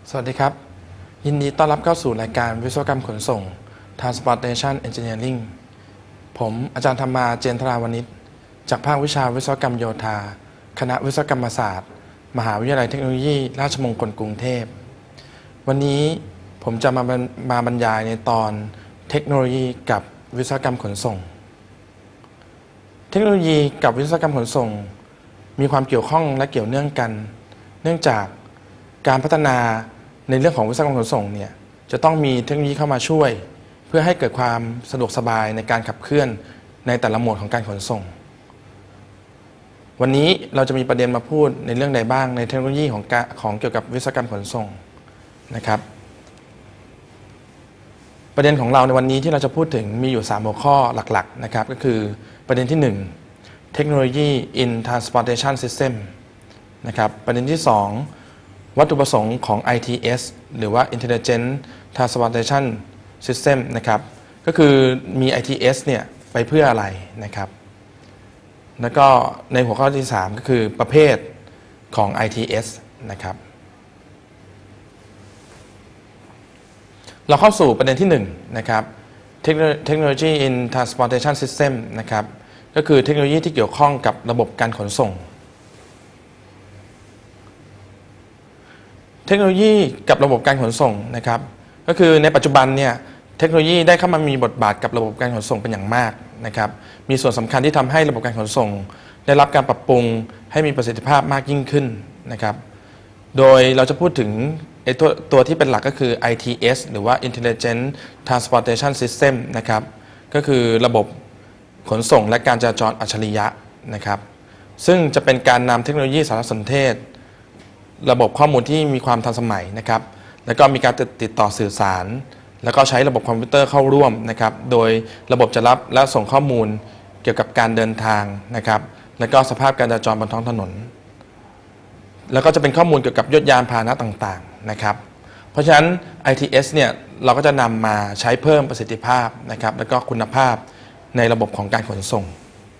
สวัสดีครับยินดีต้อนรับเข้าสู่รายการวิศวกรรมขนส่ง Transportation Engineering ผมอาจารย์ธรรมาเจนทราวณิชจากภาควิชาวิศวกรรมโยธาคณะวิศวกรรมศาสตร์มหาวิทยาลัยเทคโนโลยีราชมงคลกรุงเทพวันนี้ผมจะมาบรรยายในตอนเทคโนโลยีกับวิศวกรรมขนส่งเทคโนโลยีกับวิศวกรรมขนส่งมีความเกี่ยวข้องและเกี่ยวเนื่องกันเนื่องจากการพัฒนาในเรื่องของวิศวกรรมขนส่งเนี่ยจะต้องมีเทคโนโลยีเข้ามาช่วยเพื่อให้เกิดความสะดวกสบายในการขับเคลื่อนในแต่ละโหมดของการขนส่งวันนี้เราจะมีประเด็นมาพูดในเรื่องใดบ้างในเทคโนโลยีของเกี่ยวกับวิศวกรรมขนส่งนะครับประเด็นของเราในวันนี้ที่เราจะพูดถึงมีอยู่3หัวข้อหลักๆนะครับก็คือประเด็นที่1เทคโนโลยี in transportation system นะครับประเด็นที่2วัตถุประสงค์ของ ITS หรือว่า Intelligent Transportation System นะครับก็คือมี ITS เนี่ยไปเพื่ออะไรนะครับแล้วก็ในหัวข้อที่3ก็คือประเภทของ ITS นะครับเราเข้าสู่ประเด็นที่1นะครับ Technology in Transportation System นะครับก็คือเทคโนโลยีที่เกี่ยวข้องกับระบบการขนส่งเทคโนโลยีกับระบบการขนส่งนะครับก็คือในปัจจุบันเนี่ยเทคโนโลยีได้เข้ามามีบทบาทกับระบบการขนส่งเป็นอย่างมากนะครับมีส่วนสำคัญที่ทำให้ระบบการขนส่งได้รับการปรับปรุงให้มีประสิทธิภาพมากยิ่งขึ้นนะครับโดยเราจะพูดถึงตัวที่เป็นหลักก็คือ ITS หรือว่า Intelligent Transportation System นะครับก็คือระบบขนส่งและการจราจรอัจฉริยะนะครับซึ่งจะเป็นการนำเทคโนโลยีสารสนเทศระบบข้อมูลที่มีความทันสมัยนะครับแล้วก็มีการติดต่อสื่อสารแล้วก็ใช้ระบบคอมพิวเตอร์เข้าร่วมนะครับโดยระบบจะรับและส่งข้อมูลเกี่ยวกับการเดินทางนะครับแล้วก็สภาพการจราจรบนท้องถนนแล้วก็จะเป็นข้อมูลเกี่ยวกับยศยานพาหนะต่างๆนะครับเพราะฉะนั้น ITS เนี่ยเราก็จะนำมาใช้เพิ่มประสิทธิภาพนะครับแล้วก็คุณภาพในระบบของการขนส่ง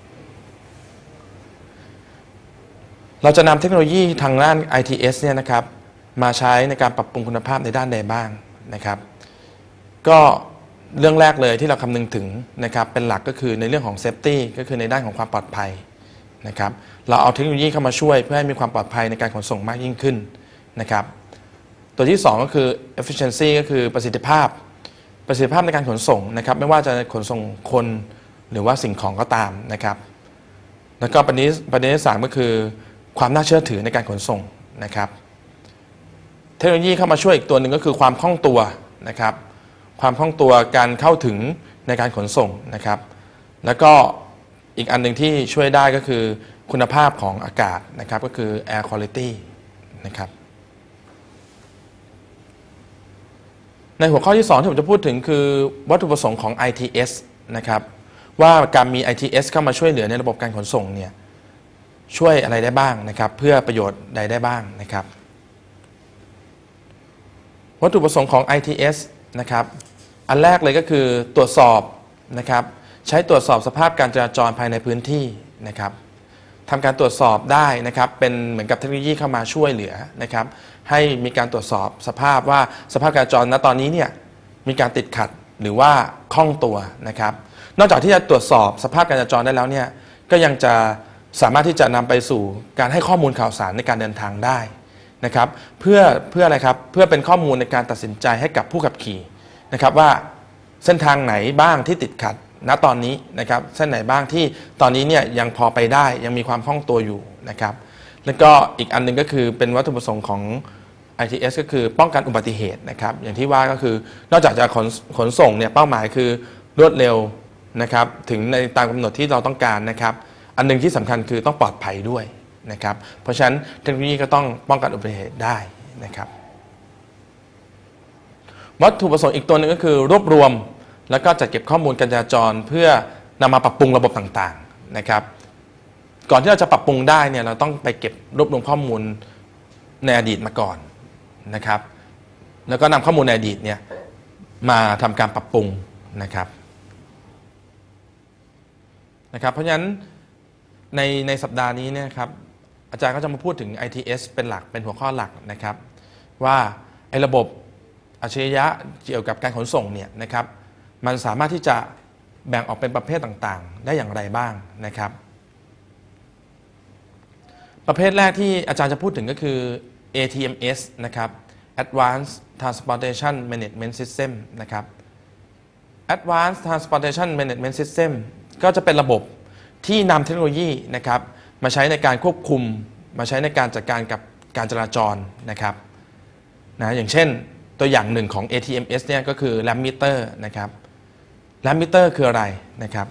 เราจะนำเทคโนโลยีทางด้าน ITS เนี่ยนะครับมาใช้ในการปรับปรุงคุณภาพในด้านใดบ้างนะครับก็เรื่องแรกเลยที่เราคำนึงถึงนะครับเป็นหลักก็คือในเรื่องของ Safety ก็คือในด้านของความปลอดภัยนะครับเราเอาเทคโนโลยีเข้ามาช่วยเพื่อให้มีความปลอดภัยในการขนส่งมากยิ่งขึ้นนะครับตัวที่2ก็คือ Efficiency ก็คือประสิทธิภาพในการขนส่งนะครับไม่ว่าจะขนส่งคนหรือว่าสิ่งของก็ตามนะครับแล้วก็ประเด็นที่3ก็คือความน่าเชื่อถือในการขนส่งนะครับเทคโนโลยีเข้ามาช่วยอีกตัวหนึ่งก็คือความคล่องตัวนะครับความคล่องตัวการเข้าถึงในการขนส่งนะครับแล้วก็อีกอันหนึ่งที่ช่วยได้ก็คือคุณภาพของอากาศนะครับก็คือ air quality นะครับในหัวข้อที่2ที่ผมจะพูดถึงคือวัตถุประสงค์ของ ITS นะครับว่าการมี ITS เข้ามาช่วยเหลือในระบบการขนส่งเนี่ยช่วยอะไรได้บ้างนะครับเพื่อประโยชน์ใดได้บ้างนะครับวัตถุประสงค์ของ ITS นะครับอันแรกเลยก็คือตรวจสอบนะครับใช้ตรวจสอบสภาพการจราจรภายในพื้นที่นะครับทำการตรวจสอบได้นะครับเป็นเหมือนกับเทคโนโลยีเข้ามาช่วยเหลือนะครับให้มีการตรวจสอบสภาพว่าสภาพการจราจรณตอนนี้เนี่ยมีการติดขัดหรือว่าคล่องตัวนะครับนอกจากที่จะตรวจสอบสภาพการจราจรได้แล้วเนี่ยก็ยังจะสามารถที่จะนำไปสู่การให้ข้อมูลข่าวสารในการเดินทางได้นะครับเพื่ออะไรครับเพื่อเป็นข้อมูลในการตัดสินใจให้กับผู้ขับขี่นะครับว่าเส้นทางไหนบ้างที่ติดขัดณตอนนี้นะครับเส้นไหนบ้างที่ตอนนี้เนี่ยยังพอไปได้ยังมีความคล่องตัวอยู่นะครับแล้วก็อีกอันนึงก็คือเป็นวัตถุประสงค์ของ ITS ก็คือป้องกันอุบัติเหตุนะครับอย่างที่ว่าก็คือนอกจากจะขนส่งเนี่ยเป้าหมายคือรวดเร็วนะครับถึงในตามกำหนดที่เราต้องการนะครับอันนึงที่สำคัญคือต้องปลอดภัยด้วยนะครับเพราะฉะนั้นเทคโนโลยีก็ต้องป้องกันอุบัติเหตุได้นะครับวัตถุประสงค์อีกตัวนึงก็คือรวบรวมแล้วก็จัดเก็บข้อมูลการจราจรเพื่อนำมาปรับปรุงระบบต่างๆนะครับก่อนที่เราจะปรับปรุงได้เนี่ยเราต้องไปเก็บรวบรวมข้อมูลในอดีตมาก่อนนะครับแล้วก็นำข้อมูลในอดีตเนี่ยมาทำการปรับปรุงนะครับเพราะฉะนั้นในสัปดาห์นี้เนี่ยครับอาจารย์ก็จะมาพูดถึง ITS เป็นหลักเป็นหัวข้อหลักนะครับว่าระบบอัจฉริยะเกี่ยวกับการขนส่งเนี่ยนะครับมันสามารถที่จะแบ่งออกเป็นประเภทต่างๆได้อย่างไรบ้างนะครับประเภทแรกที่อาจารย์จะพูดถึงก็คือ ATMS นะครับ Advanced Transportation Management System นะครับ Advanced Transportation Management System ก็จะเป็นระบบที่นำเทคโนโลยีนะครับมาใช้ในการควบคุมมาใช้ในการจัดการกับการจราจรนะครับอย่างเช่นตัวอย่างหนึ่งของ ATMS เนี่ยก็คือ Lamp Meter นะครับ Lamp Meter คืออะไรนะครับ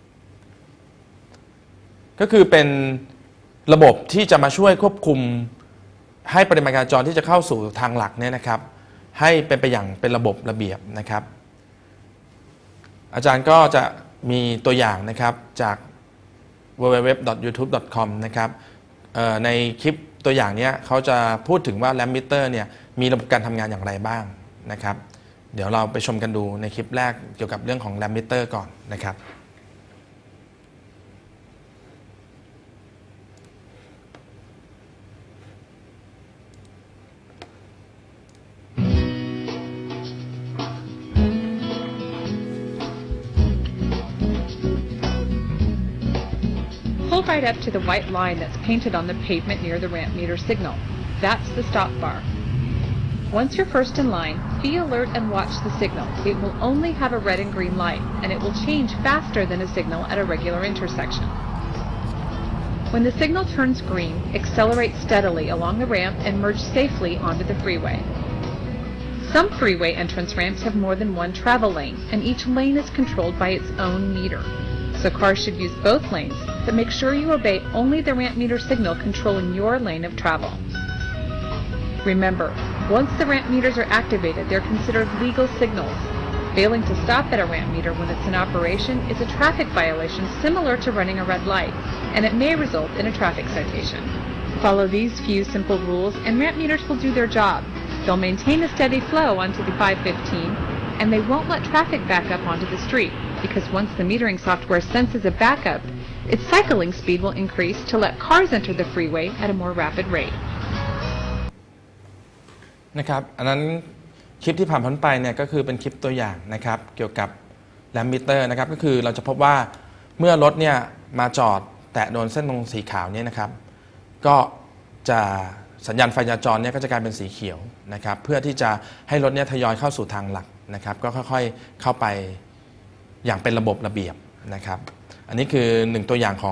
ก็คือเป็นระบบที่จะมาช่วยควบคุมให้ปริมาณการจราจรที่จะเข้าสู่ทางหลักเนี่ยนะครับให้เป็นไปอย่างเป็นระบบระเบียบนะครับอาจารย์ก็จะมีตัวอย่างนะครับจาก www.youtube.com นะครับในคลิปตัวอย่างนี้เขาจะพูดถึงว่า Lamp Meter เนี่ยมีระบบการทำงานอย่างไรบ้างนะครับเดี๋ยวเราไปชมกันดูในคลิปแรกเกี่ยวกับเรื่องของ Lamp Meter ก่อนนะครับ Pull right up to the white line that's painted on the pavement near the ramp meter signal. That's the stop bar. Once you're first in line, be alert and watch the signal. It will only have a red and green light, and it will change faster than a signal at a regular intersection. When the signal turns green, accelerate steadily along the ramp and merge safely onto the freeway. Some freeway entrance ramps have more than one travel lane, and each lane is controlled by its own meter. So cars should use both lanes, but make sure you obey only the ramp meter signal controlling your lane of travel. Remember, once the ramp meters are activated, they're considered legal signals. Failing to stop at a ramp meter when it's in operation is a traffic violation similar to running a red light, and it may result in a traffic citation. Follow these few simple rules and ramp meters will do their job. They'll maintain a steady flow onto the 515, and they won't let traffic back up onto the street, because once the metering software senses a backup, its cycling speed will increase to let cars enter the freeway at a more rapid rate. นะครับอันนั้นคลิปที่ผ่านพ้นไปเนี่ยก็คือเป็นคลิปตัวอย่างนะครับเกี่ยวกับ Lamp Meter นะครับก็คือเราจะพบว่าเมื่อรถเนี่ยมาจอดแตะโดนเส้นตรงสีขาวเนี่ยนะครับก็จะสัญญาณไฟจราจรเนี่ยก็จะกลายเป็นสีเขียวนะครับเพื่อที่จะให้รถเนี่ยทยอยเข้าสู่ทางหลักนะครับก็ค่อยๆเข้าไปอย่างเป็นระบบระเบียบนะครับอันนี้คือ1ตัวอย่างของ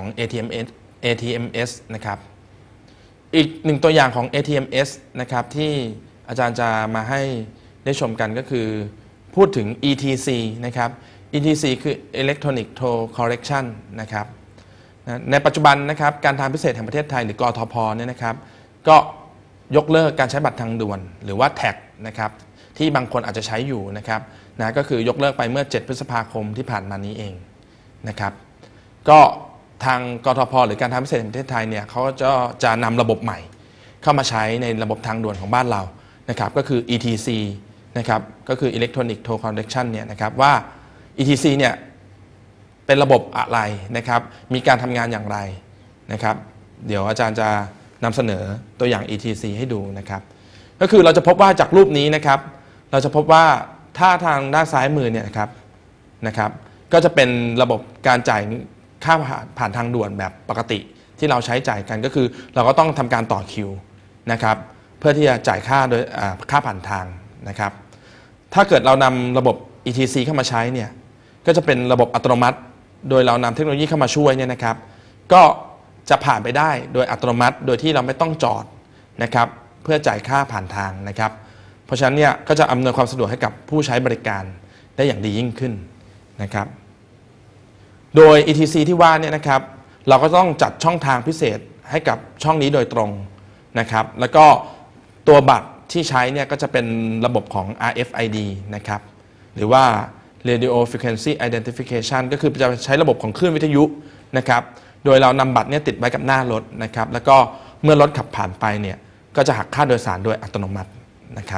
ATMS นะครับอีก1ตัวอย่างของ ATMS นะครับที่อาจารย์จะมาให้ได้ชมกันก็คือพูดถึง ETC นะครับ ETC คือ Electronic Toll Correction นะครับในปัจจุบันนะครับการทางพิเศษแห่งประเทศไทยหรือกทพเนี่ยนะครับก็ยกเลิกการใช้บัตรทางด่วนหรือว่าแท็กนะครับที่บางคนอาจจะใช้อยู่นะครับก็คือยกเลิกไปเมื่อ7พฤษภาคมที่ผ่านมานี้เองนะครับก็ทางกทพหรือการทางพิเศษแห่งประเทศไทยเนี่ยเขาจะนำระบบใหม่เข้ามาใช้ในระบบทางด่วนของบ้านเรานะครับก็คือ ETC นะครับก็คือ Electronic Toll Correction เนี่ยนะครับว่า ETC เนี่ยเป็นระบบอะไรนะครับมีการทำงานอย่างไรนะครับเดี๋ยวอาจารย์จะนำเสนอตัวอย่าง ETC ให้ดูนะครับก็คือเราจะพบว่าจากรูปนี้นะครับเราจะพบว่าถ้าทางด้านซ้ายมือเนี่ยนะครับก็จะเป็นระบบการจ่ายค่าผ่านทางด่วนแบบปกติที่เราใช้จ่ายกันก็คือเราก็ต้องทำการต่อคิวนะครับเพื่อที่จะจ่ายค่าโดยค่าผ่านทางนะครับถ้าเกิดเรานำระบบ ETC เข้ามาใช้เนี่ยก็จะเป็นระบบอัตโนมัติโดยเรานำเทคโนโลยีเข้ามาช่วยเนี่ยนะครับก็จะผ่านไปได้โดยอัตโนมัติโดยที่เราไม่ต้องจอดนะครับเพื่อจ่ายค่าผ่านทางนะครับเพราะฉะนั้นเนี่ยก็จะอำนวยความสะดวกให้กับผู้ใช้บริการได้อย่างดียิ่งขึ้นนะครับโดย ETC ที่ว่าเนี่ยนะครับเราก็ต้องจัดช่องทางพิเศษให้กับช่องนี้โดยตรงนะครับแล้วก็ตัวบัตรที่ใช้เนี่ยก็จะเป็นระบบของ RFID นะครับหรือว่า Radio Frequency Identification ก็คือจะใช้ระบบของคลื่นวิทยุนะครับโดยเรานำบัตรเนี่ยติดไว้กับหน้ารถนะครับแล้วก็เมื่อรถขับผ่านไปเนี่ยก็จะหักค่าโดยสารโดยอัตโนมัตินะครับ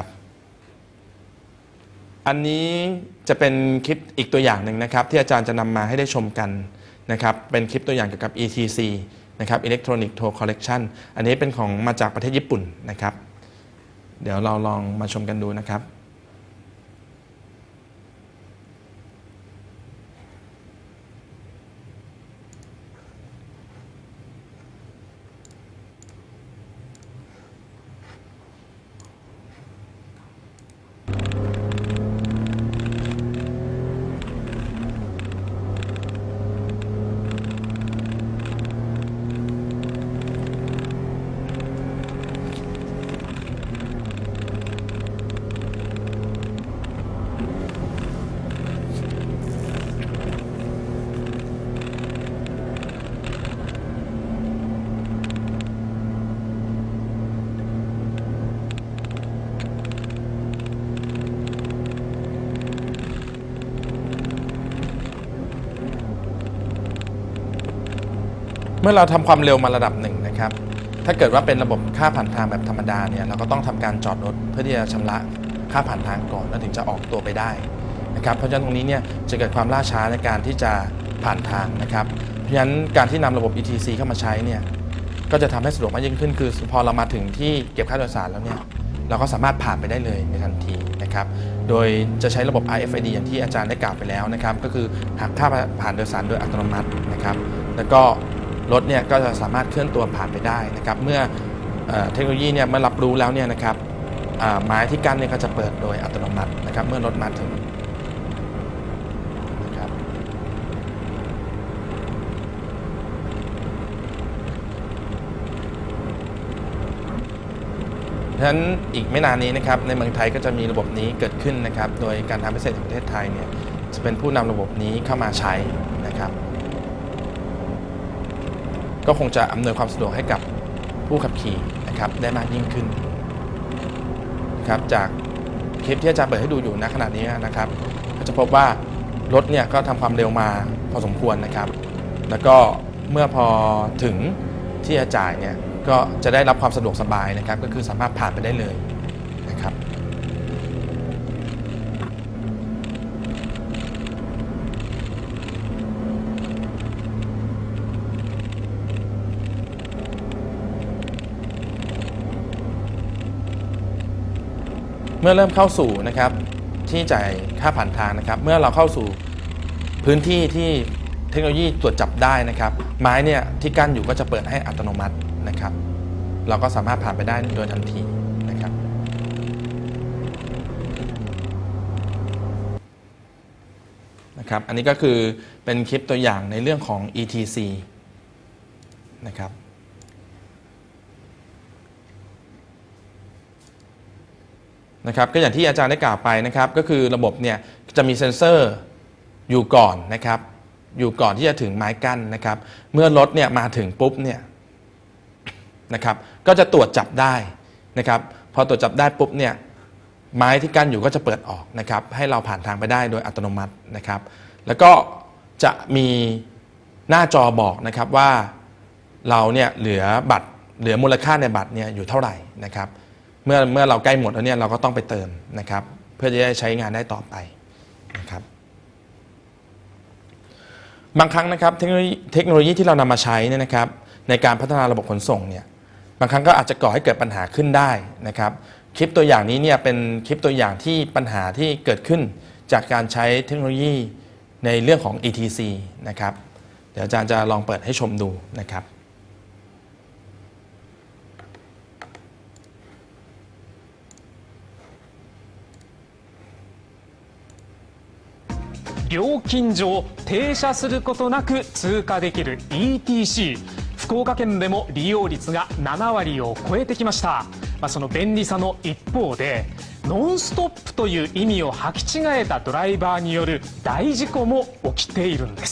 อันนี้จะเป็นคลิปอีกตัวอย่างหนึ่งนะครับที่อาจารย์จะนำมาให้ได้ชมกันนะครับเป็นคลิปตัวอย่างเกี่ยวกับ ETC นะครับ Electronic Toll Correction อันนี้เป็นของมาจากประเทศญี่ปุ่นนะครับเดี๋ยวเราลองมาชมกันดูนะครับเมื่อเราทำความเร็วมาระดับหนึ่งนะครับถ้าเกิดว่าเป็นระบบค่าผ่านทางแบบธรรมดาเนี่ยเราก็ต้องทำการจอดรถเพื่อที่จะชำระค่าผ่านทางก่อนแล้วถึงจะออกตัวไปได้นะครับเพราะฉะนั้นตรงนี้เนี่ยจะเกิดความล่าช้าในการที่จะผ่านทางนะครับเพราะฉะนั้นการที่นำระบบ ETC เข้ามาใช้เนี่ยก็จะทำให้สะดวกมากยิ่งขึ้นคือพอเรามาถึงที่เก็บค่าโดยสารแล้วเนี่ยเราก็สามารถผ่านไปได้เลยในทันทีนะครับโดยจะใช้ระบบ RFID อย่างที่อาจารย์ได้กล่าวไปแล้วนะครับก็คือหักค่าผ่านโดยสารโดยอัตโนมัตินะครับแล้วก็รถเนี่ยก็จะสามารถเคลื่อนตัวผ่านไปได้นะครับเมื่อเทคโนโลยีเนี่ยเมื่อรับรู้แล้วเนี่ยนะครับไม้ที่กั้นเนี่ยก็จะเปิดโดยอัตโนมัตินะครับเมื่อรถมาถึงนะครับฉะนั้นอีกไม่นานนี้นะครับในเมืองไทยก็จะมีระบบนี้เกิดขึ้นนะครับโดยการทางพิเศษแห่งประเทศไทยเนี่ยจะเป็นผู้นำระบบนี้เข้ามาใช้นะครับก็คงจะอำนวยความสะดวกให้กับผู้ขับขี่นะครับได้มากยิ่งขึ้นครับจากคลิปที่อาจารย์เปิดให้ดูอยู่ณขณะนี้นะครับก็จะพบว่ารถเนี่ยก็ทำความเร็วมาพอสมควรนะครับแล้วก็เมื่อพอถึงที่จะจ่ายเนี่ยก็จะได้รับความสะดวกสบายนะครับก็คือสามารถผ่านไปได้เลยนะครับเมื่อเริ่มเข้าสู่นะครับที่จ่ายค่าผ่านทางนะครับเมื่อเราเข้าสู่พื้นที่ที่เทคโนโลยีตรวจจับได้นะครับไม้เนี่ยที่กั้นอยู่ก็จะเปิดให้อัตโนมัตินะครับเราก็สามารถผ่านไปได้โดยทันทีนะครับอันนี้ก็คือเป็นคลิปตัวอย่างในเรื่องของ ETC นะครับก็อย่างที่อาจารย์ได้กล่าวไปนะครับก็คือระบบเนี่ยจะมีเซ็นเซอร์อยู่ก่อนนะครับอยู่ก่อนที่จะถึงไม้กั้นนะครับเมื่อรถเนี่ยมาถึงปุ๊บเนี่ยนะครับก็จะตรวจจับได้นะครับพอตรวจจับได้ปุ๊บเนี่ยไม้ที่กั้นอยู่ก็จะเปิดออกนะครับให้เราผ่านทางไปได้โดยอัตโนมัตินะครับแล้วก็จะมีหน้าจอบอกนะครับว่าเราเนี่ยเหลือมูลค่าในบัตรเนี่ยอยู่เท่าไหร่นะครับเมื่อเราใกล้หมดแล้วเนี่ยเราก็ต้องไปเติมนะครับเพื่อจะได้ใช้งานได้ต่อไปนะครับบางครั้งนะครับเทคโนโลยีที่เรานำมาใช้เนี่ยนะครับในการพัฒนาระบบขนส่งเนี่ยบางครั้งก็อาจจะก่อให้เกิดปัญหาขึ้นได้นะครับคลิปตัวอย่างนี้เนี่ยเป็นคลิปตัวอย่างที่ปัญหาที่เกิดขึ้นจากการใช้เทคโนโลยีในเรื่องของ ETC นะครับเดี๋ยวอาจารย์จะลองเปิดให้ชมดูนะครับ料金所停車することなく通過できる ETC、 福岡県でも利用率が7割を超えてきました。その便利さの一方でノンストップという意味を履き違えたドライバーによる大事故も起きているんです。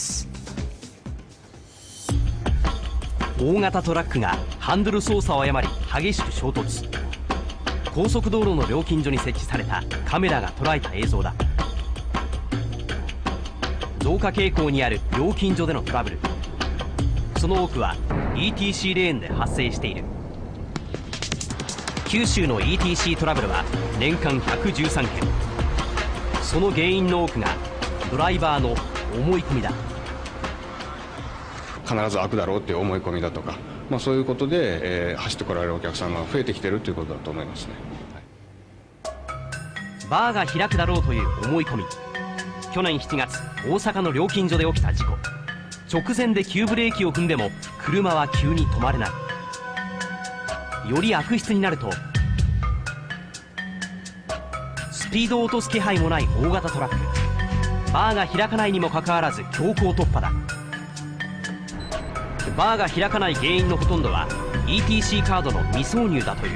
大型トラックがハンドル操作を誤り激しく衝突。高速道路の料金所に設置されたカメラが捉えた映像だ。増加傾向にある料金所でのトラブル、その多くは ETC レーンで発生している。九州の ETC トラブルは年間113件。その原因の多くがドライバーの思い込みだ。 必ず開くだろうっていう思い込みだとか、そういうことで、走ってこられるお客さんが増えてきているということだと思いますね。 バーが開くだろうという思い込み、去年7月大阪の料金所で起きた事故。直前で急ブレーキを踏んでも車は急に止まれない。より悪質になると、スピードを落とす気配もない大型トラック。バーが開かないにもかかわらず強行突破だ。バーが開かない原因のほとんどは ETC カードの未挿入だという。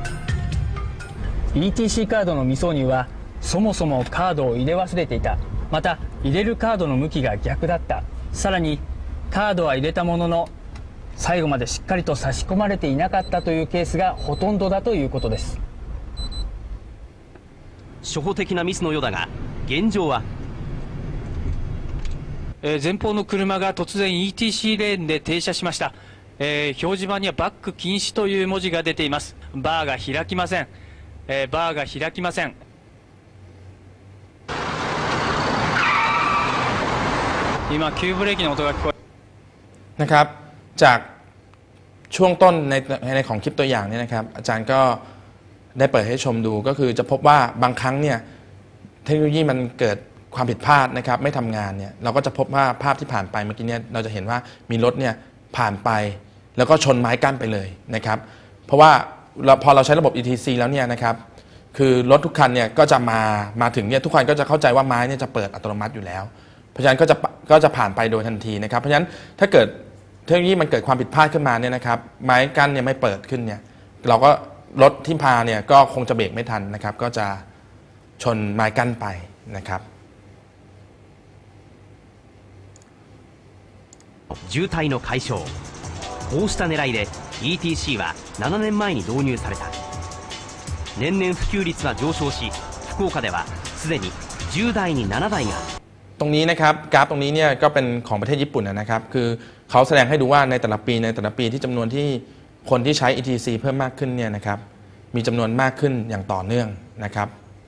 ETC カードの未挿入はそもそもカードを入れ忘れていた、また入れるカードの向きが逆だった、さらにカードは入れたものの最後までしっかりと差し込まれていなかったというケースがほとんどだということです。 初歩的なミスのようだが、現状は前方の車が突然 ETC レーンで停車しました。表示板にはバック禁止という文字が出ています。バーが開きません。バーが開きません。今急ブレーキの音が聞こえนะครับจากช่วงต้นในของคลิปตัวอย่างเนี่ยนะครับอาจารย์ก็ได้เปิดให้ชมดูก็คือจะพบว่าบางครั้งเนี่ยเทคโนโลยีมันเกิดความผิดพลาดนะครับไม่ทำงานเนี่ยเราก็จะพบว่าภาพที่ผ่านไปเมื่อกี้เนี่ยเราจะเห็นว่ามีรถเนี่ยผ่านไปแล้วก็ชนไม้กั้นไปเลยนะครับเพราะว่าพอเราใช้ระบบ ETC แล้วเนี่ยนะครับคือรถทุกคันเนี่ยก็จะมาถึงเนี่ยทุกคันก็จะเข้าใจว่าไม้เนี่ยจะเปิดอัตโนมัติอยู่แล้วเพราะฉะนั้นก็จะผ่านไปโดยทันทีนะครับเพราะฉะนั้นถ้าเกิดเทคโนโลยีมันเกิดความผิดพลาดขึ้นมาเนี่ยนะครับไม้กั้นเนี่ยไม่เปิดขึ้นเนี่ยเราก็รถที่พาเนี่ยก็คงจะเบรกไม่ทันนะครับก็จะชนไม้กั้นไปนะครับ渋滞の解消。こうした狙いで ETC は7年前に導入された。年々普及率は上昇し、福岡ではすでに10台に7台が。 ตรงนี้นะครับกราฟตรงนี้เนี่ยก็เป็นของประเทศญี่ปุ่นนะครับคือเขาแสดงให้ดูว่าในแต่ละปีที่จำนวนที่คนที่ใช้ ETC เพิ่มมากขึ้นเนี่ยนะครับมีจำนวนมากขึ้นอย่างต่อเนื่องนะครับ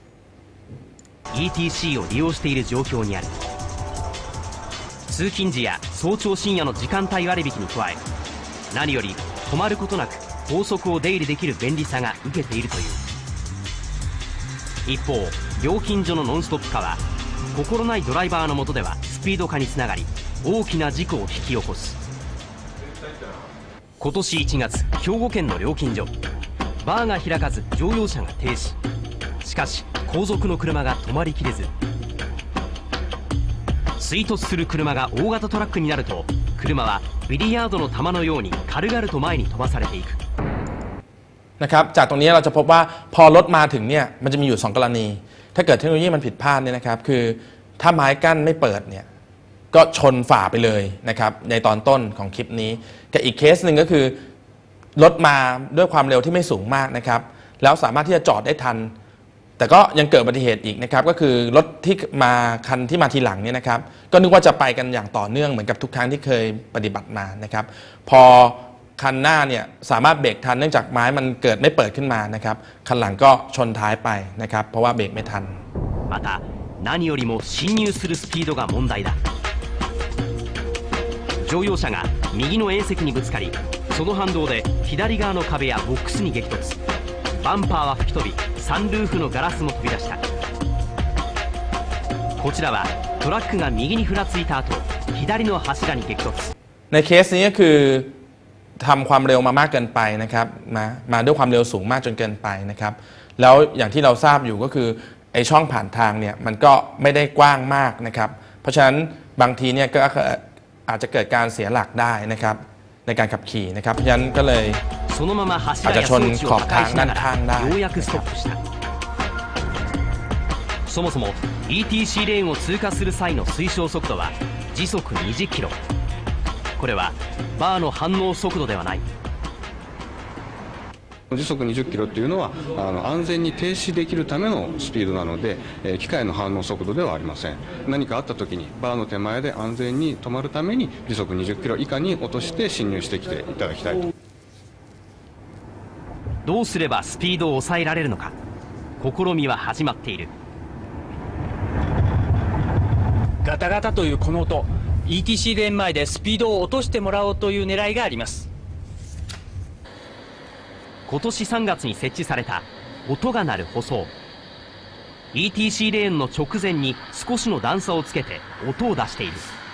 ETC を利用している状況にある。通勤時や早朝深夜の時間帯割引に加え、何より止まることなく高速を出入りできる便利さが受けているという。一方、料金所のノンストップ化は心ないドライバーの下ではスピード化につながり、大きな事故を引き起こす。今年1月、兵庫県の料金所、バーが開かず乗用車が停止。しかし後続の車が止まりきれず、追突する車が大型トラックになると、車はビリヤードの球のように軽々と前に飛ばされていく。 นะครับจากตรงนี้เราจะพบว่าพอรถมาถึงเนี่ยมันจะมีอยู่2กรณีถ้าเกิดเทคโนโลยีมันผิดพลาดเนี่ยนะครับคือถ้าไม้กั้นไม่เปิดเนี่ยก็ชนฝ่าไปเลยนะครับในตอนต้นของคลิปนี้กับอีกเคสหนึ่งก็คือรถมาด้วยความเร็วที่ไม่สูงมากนะครับแล้วสามารถที่จะจอดได้ทันแต่ก็ยังเกิดอุบัติเหตุอีกนะครับก็คือรถที่มาคันที่มาทีหลังเนี่ยนะครับก็นึกว่าจะไปกันอย่างต่อเนื่องเหมือนกับทุกครั้งที่เคยปฏิบัติมานะครับพอคันหน้าเนี่ยสามารถเบรกทันเนื่องจากไม้มันเกิดไม่เปิดขึ้นมานะครับคันหลังก็ชนท้ายไปนะครับเพราะว่าเบรกไม่ทันまた何よりも進入するスピードが問題だ。乗用車が右の縁石にぶつかり、その反動で左側の壁やボックスに激突。バンパーは吹き飛び、サンルーフのガラスも飛び出した。こちらはトラックが右にふらついた後、左の柱に激突。 ในเคสนี้ก็คือทำความเร็วมามากเกินไปนะครับมาด้วยความเร็วสูงมากจนเกินไปนะครับแล้วอย่างที่เราทราบอยู่ก็คือไอช่องผ่านทางเนี่ยมันก็ไม่ได้กว้างมากนะครับเพราะฉะนั้นบางทีเนี่ยก็อาจจะเกิดการเสียหลักได้นะครับในการขับขี่นะครับเพราะฉะนั้นก็เลยอาจจะชนขอบทางด้านข้างได้そもそも ETC レーンを通過する際の推奨速度は時速20キロ。これはバーの反応速度ではない。 時速20キロっていうのは安全に停止できるためのスピードなので、機械の反応速度ではありません。何かあった時にバーの手前で安全に止まるために時速20キロ以下に落として進入してきていただきたいと。 どうすればスピードを抑えられるのか、試みは始まっている。 ガタガタというこの音、ETC レーン前でスピードを落としてもらおうという狙いがあります。 今年3月に設置された音が鳴る舗装。 ETC レーンの直前に少しの段差をつけて音を出している。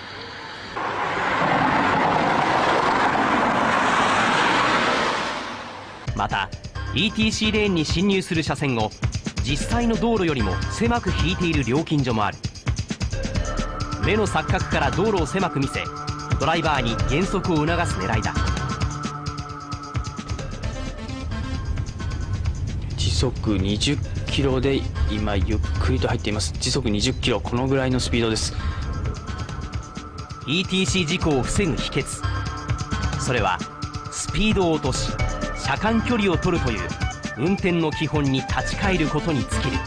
また ETC レーンに進入する車線を実際の道路よりも狭く引いている料金所もある。目の錯覚から道路を狭く見せ、ドライバーに減速を促す狙いだ。 時速20キロで今ゆっくりと入っています。時速20キロ、このぐらいのスピードです。 ETC 事故を防ぐ秘訣、それはスピードを落とし車間距離を取るという運転の基本に立ち返ることに尽きる。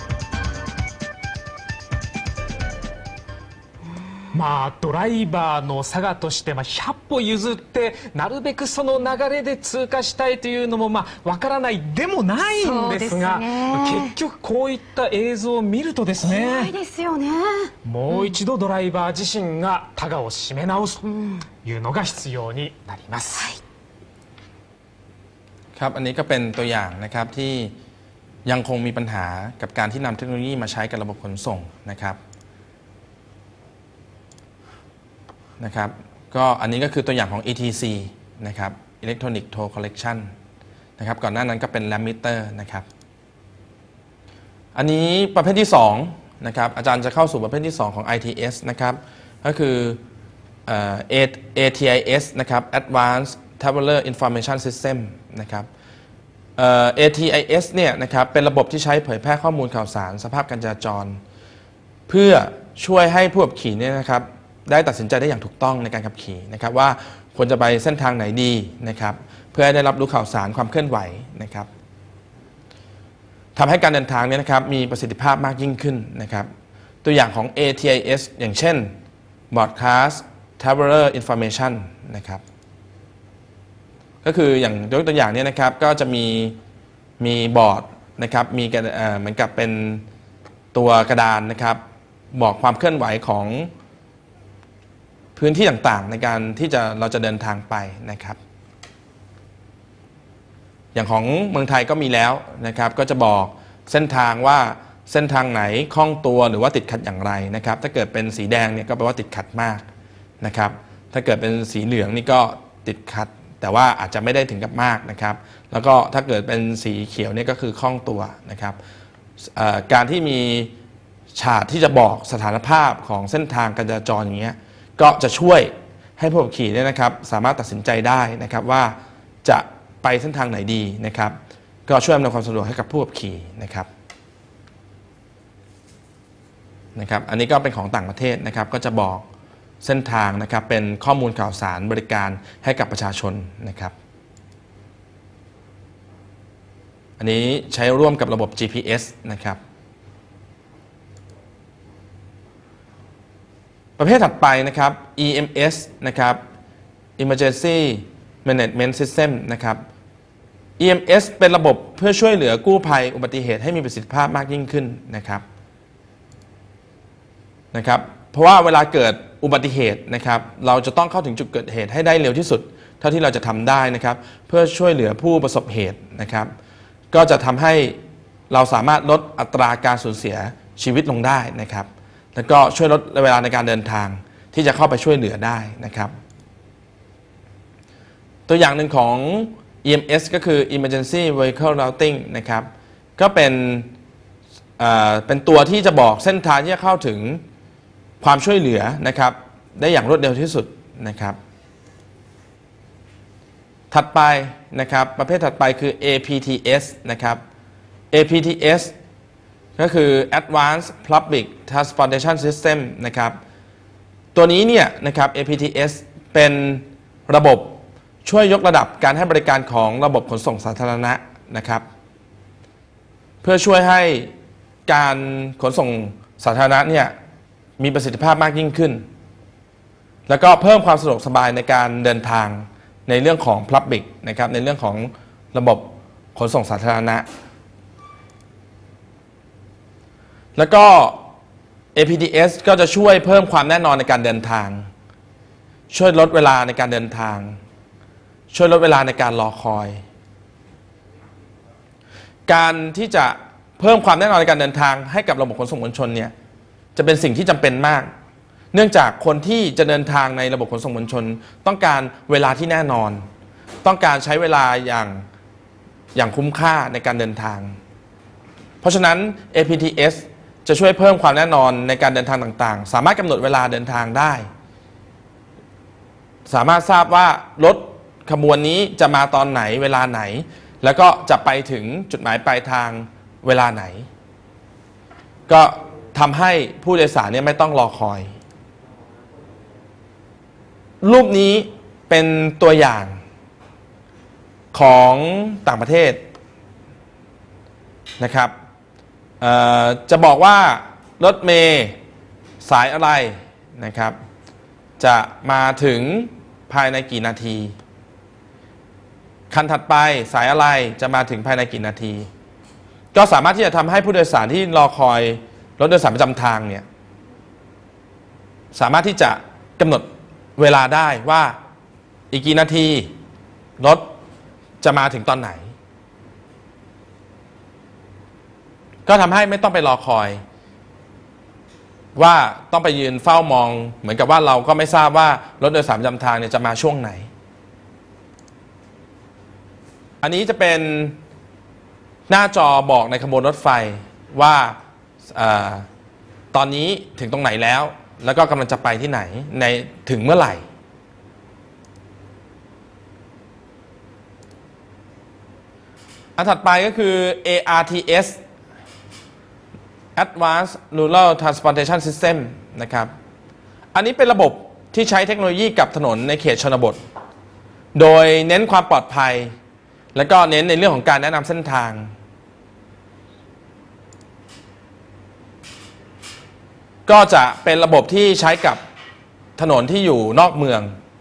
まあドライバーの佐賀として、100歩譲ってなるべくその流れで通過したいというのもわからないでもないんですが、結局こういった映像を見るとですね、 怖いですよね。 もう一度ドライバー自身がタガを締め直すというのが必要になります。 ครับอันนี้ก็เป็นตัวอย่างนะครับที่ยังคงมีปัญหากับการที่นำเทคโนโลยีมาใช้กับระบบขนส่งนะครับก็อันนี้ก็คือตัวอย่างของ ETC นะครับ Electronic Toll Collection นะครับก่อนหน้านั้นก็เป็น Lamp Meter นะครับอันนี้ประเภทที่2นะครับอาจารย์จะเข้าสู่ประเภทที่2ของ ITS นะครับก็คือ ATIS นะครับ Advanced Traveler Information System นะครับATIS เนี่ยนะครับเป็นระบบที่ใช้เผยแพร่ข้อมูลข่าวสารสภาพการจราจรเพื่อช่วยให้ผู้ขับขี่เนี่ยนะครับได้ตัดสินใจได้อย่างถูกต้องในการขับขี่นะครับว่าควรจะไปเส้นทางไหนดีนะครับเพื่อให้ได้รับรู้ข่าวสารความเคลื่อนไหวนะครับทำให้การเดินทางเนี่ยนะครับมีประสิทธิภาพมากยิ่งขึ้นนะครับตัวอย่างของ ATIS อย่างเช่น Broadcast Traveler Information นะครับก็คืออย่างยกตัวอย่างนี้นะครับก็จะมีบอร์ดนะครับมีเหมือนกับเป็นตัวกระดานนะครับบอกความเคลื่อนไหวของพื้นที่ต่างๆในการที่เราจะเดินทางไปนะครับอย่างของเมืองไทยก็มีแล้วนะครับก็จะบอกเส้นทางว่าเส้นทางไหนคล่องตัวหรือว่าติดขัดอย่างไรนะครับถ้าเกิดเป็นสีแดงเนี่ยก็แปลว่าติดขัดมากนะครับถ้าเกิดเป็นสีเหลืองนี่ก็ติดขัดแต่ว่าอาจจะไม่ได้ถึงกับมากนะครับแล้วก็ถ้าเกิดเป็นสีเขียวนี่ก็คือคล่องตัวนะครับการที่มีฉากที่จะบอกสถานภาพของเส้นทางการจราจรอย่างเงี้ยก็จะช่วยให้ผู้ขับขี่เนี่ยนะครับสามารถตัดสินใจได้นะครับว่าจะไปเส้นทางไหนดีนะครับก็ช่วยอำนวยความสะดวกให้กับผู้ขับขี่นะครับอันนี้ก็เป็นของต่างประเทศนะครับก็จะบอกเส้นทางนะครับเป็นข้อมูลข่าวสารบริการให้กับประชาชนนะครับอันนี้ใช้ร่วมกับระบบ GPS นะครับประเภทถัดไปนะครับ EMS นะครับ Emergency Management System นะครับ EMS เป็นระบบเพื่อช่วยเหลือกู้ภัยอุบัติเหตุให้มีประสิทธิภาพมากยิ่งขึ้นนะครับเพราะว่าเวลาเกิดอุบัติเหตุนะครับเราจะต้องเข้าถึงจุดเกิดเหตุให้ได้เร็วที่สุดเท่าที่เราจะทำได้นะครับเพื่อช่วยเหลือผู้ประสบเหตุนะครับก็จะทำให้เราสามารถลดอัตราการสูญเสียชีวิตลงได้นะครับแล้วก็ช่วยลดเวลาในการเดินทางที่จะเข้าไปช่วยเหลือได้นะครับตัวอย่างหนึ่งของ EMS ก็คือ Emergency Vehicle Routing นะครับก็เป็นตัวที่จะบอกเส้นทางที่จะเข้าถึงความช่วยเหลือนะครับได้อย่างรวดเร็วที่สุดนะครับถัดไปนะครับประเภทถัดไปคือ APTS นะครับ APTS ก็คือ Advanced Public Transportation System นะครับตัวนี้เนี่ยนะครับ APTS เป็นระบบช่วยยกระดับการให้บริการของระบบขนส่งสาธารณะนะครับเพื่อช่วยให้การขนส่งสาธารณะเนี่ยมีประสิทธิภาพมากยิ่งขึ้นแล้วก็เพิ่มความสะดวกสบายในการเดินทางในเรื่องของ Public นะครับในเรื่องของระบบขนส่งสาธารณะแล้วก็ APTS ก็จะช่วยเพิ่มความแน่นอนในการเดินทางช่วยลดเวลาในการเดินทางช่วยลดเวลาในการรอคอยการที่จะเพิ่มความแน่นอนในการเดินทางให้กับระบบขนส่งมวลชนเนี่ยจะเป็นสิ่งที่จำเป็นมากเนื่องจากคนที่จะเดินทางในระบบขนส่งมวลชนต้องการเวลาที่แน่นอนต้องการใช้เวลาอย่างคุ้มค่าในการเดินทางเพราะฉะนั้น APTS จะช่วยเพิ่มความแน่นอนในการเดินทางต่างๆสามารถกำหนดเวลาเดินทางได้สามารถทราบว่ารถขบวนนี้จะมาตอนไหนเวลาไหนแล้วก็จะไปถึงจุดหมายปลายทางเวลาไหนก็ทำให้ผู้โดยสารเนี่ยไม่ต้องรอคอยรูปนี้เป็นตัวอย่างของต่างประเทศนะครับจะบอกว่ารถเมล์สายอะไรนะครับจะมาถึงภายในกี่นาทีคันถัดไปสายอะไรจะมาถึงภายในกี่นาทีก็สามารถที่จะทำให้ผู้โดยสารที่รอคอยรถโดยสารประจำทางเนี่ยสามารถที่จะกำหนดเวลาได้ว่าอีกกี่นาทีรถจะมาถึงตอนไหนก็ทำให้ไม่ต้องไปรอคอยว่าต้องไปยืนเฝ้ามองเหมือนกับว่าเราก็ไม่ทราบว่ารถโดยสารประจำทางเนี่ยจะมาช่วงไหนอันนี้จะเป็นหน้าจอบอกในขบวนรถไฟว่าตอนนี้ถึงตรงไหนแล้วก็กำลังจะไปที่ไหนถึงเมื่อไหร่อันถัดไปก็คือ ARTS Advanced Rural Transportation System นะครับอันนี้เป็นระบบที่ใช้เทคโนโลยีกับถนนในเขตชนบทโดยเน้นความปลอดภัยและก็เน้นในเรื่องของการแนะนำเส้นทางก็จะเป็นระบบที่ใช้กับถนนที่อยู่นอกเมือง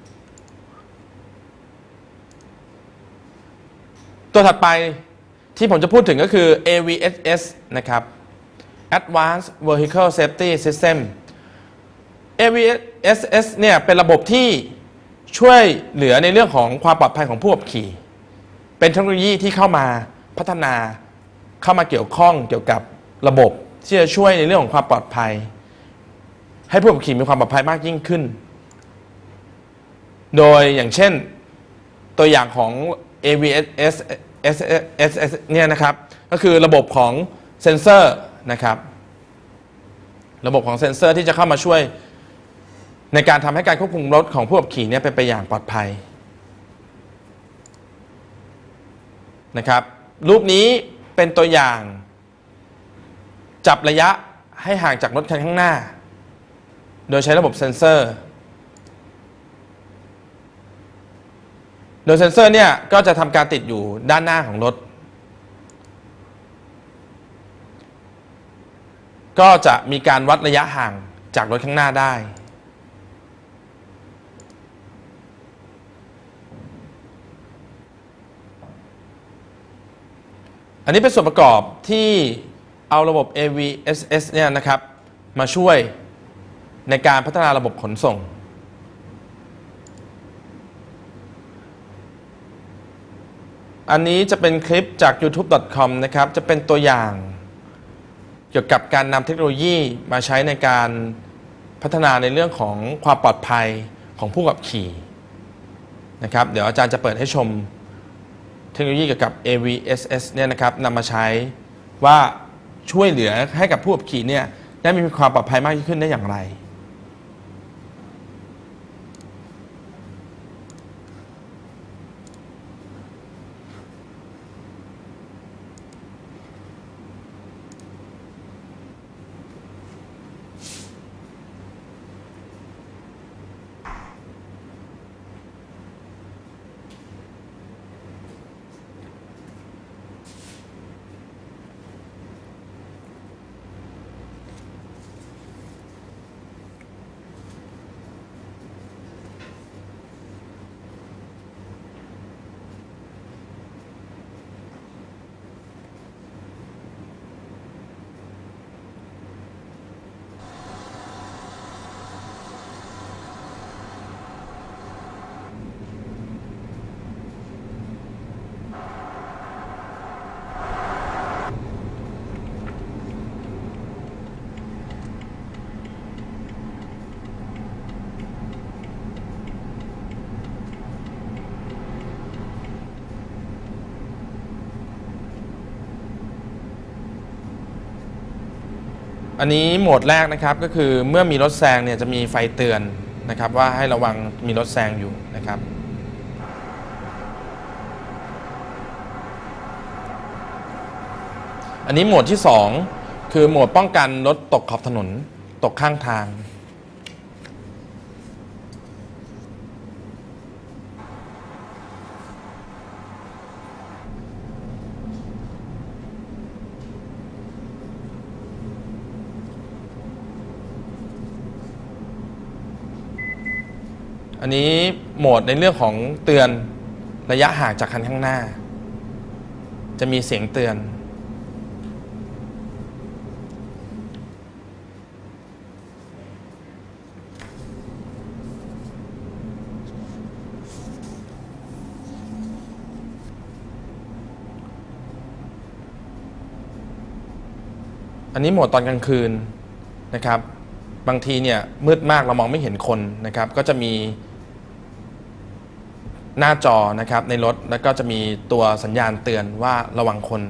ตัวถัดไปที่ผมจะพูดถึงก็คือ AVSS นะครับ Advanced Vehicle Safety System AVSS เนี่ยเป็นระบบที่ช่วยเหลือในเรื่องของความปลอดภัยของผู้ขับขี่เป็นเทคโนโลยีที่เข้ามาพัฒนาเข้ามาเกี่ยวข้องเกี่ยวกับระบบที่จะช่วยในเรื่องของความปลอดภัยให้ผู้ขับขี่มีความปลอดภัยมากยิ่งขึ้นโดยอย่างเช่นตัวอย่างของ AVSS เนี่ยนะครับก็คือระบบของเซ็นเซอร์นะครับระบบของเซ็นเซอร์ที่จะเข้ามาช่วยในการทำให้การควบคุมรถของผู้ขับขี่เนี่ยเป็นไปอย่างปลอดภัยนะครับรูปนี้เป็นตัวอย่างจับระยะให้ห่างจากรถคันข้างหน้าโดยใช้ระบบเซ็นเซอร์โดยเซ็นเซอร์เนี่ยก็จะทำการติดอยู่ด้านหน้าของรถก็จะมีการวัดระยะห่างจากรถข้างหน้าได้อันนี้เป็นส่วนประกอบที่เอาระบบ AVSS เนี่ยนะครับมาช่วยในการพัฒนาระบบขนส่งอันนี้จะเป็นคลิปจาก youtube.com นะครับจะเป็นตัวอย่างเกี่ยวกับการนำเทคโนโลยีมาใช้ในการพัฒนาในเรื่องของความปลอดภัยของผู้ขับขี่นะครับเดี๋ยวอาจารย์จะเปิดให้ชมเทคโนโลยีเกี่ยวกับ AVSS เนี่ยนะครับนำมาใช้ว่าช่วยเหลือให้กับผู้ขับขี่เนี่ยได้มีความปลอดภัยมากยิ่งขึ้นได้อย่างไรอันนี้โหมดแรกนะครับก็คือเมื่อมีรถแซงเนี่ยจะมีไฟเตือนนะครับว่าให้ระวังมีรถแซงอยู่นะครับอันนี้โหมดที่2คือโหมดป้องกันรถตกขอบถนนตกข้างทางอันนี้โหมดในเรื่องของเตือนระยะห่างจากคันข้างหน้าจะมีเสียงเตือนอันนี้โหมดตอนกลางคืนนะครับบางทีเนี่ยมืดมากเรามองไม่เห็นคนนะครับก็จะมีหน้าจอนะครับในรถแล้วก็จะมีตัวสัญญาณเตือนว่าระวังคน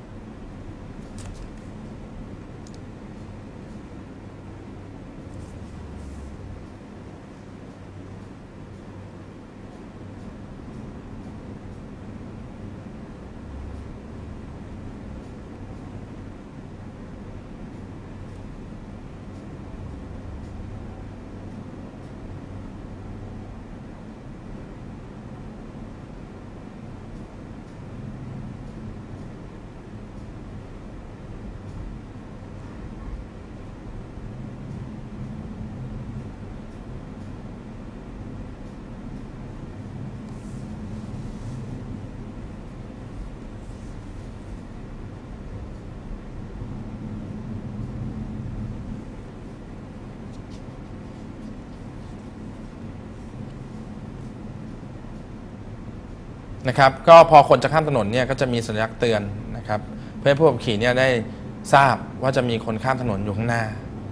นะครับก็พอคนจะข้ามถนนเนี่ยก็จะมีสัญลักษณ์เตือนนะครับเพื่อให้ผู้ขับขี่เนี่ยได้ทราบว่าจะมีคนข้ามถนนอยู่ข้างหน้า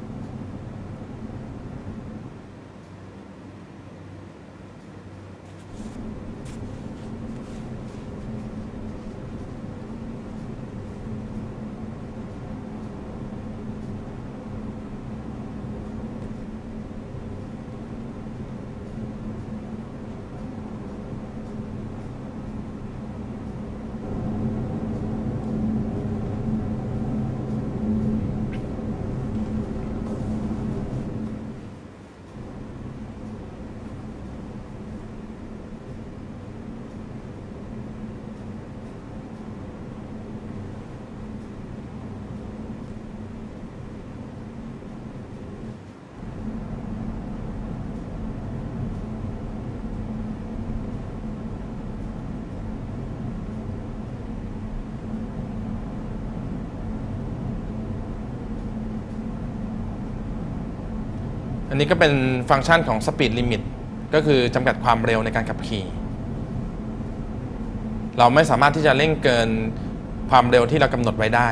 อันนี้ก็เป็นฟังก์ชันของ Speed Limit ก็คือจำกัดความเร็วในการขับขี่เราไม่สามารถที่จะเร่งเกินความเร็วที่เรากำหนดไว้ได้